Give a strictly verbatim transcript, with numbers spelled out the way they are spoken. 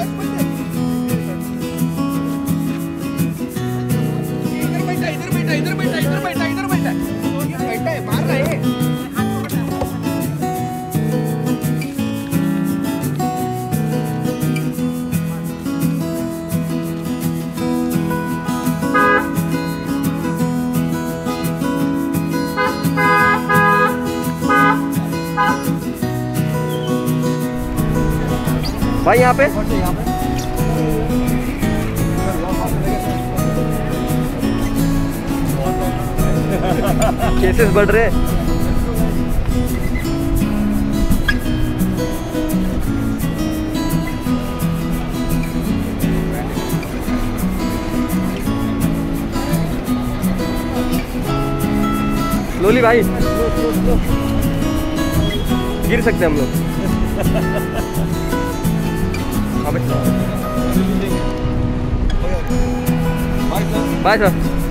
इधर बैठा इधर बैठा इधर बैठा बैठा है मार रहा है। भाई यहाँ पे केसेस बढ़ रहे हैं। स्लोली भाई, गिर सकते हैं हम लोग। Bye sir.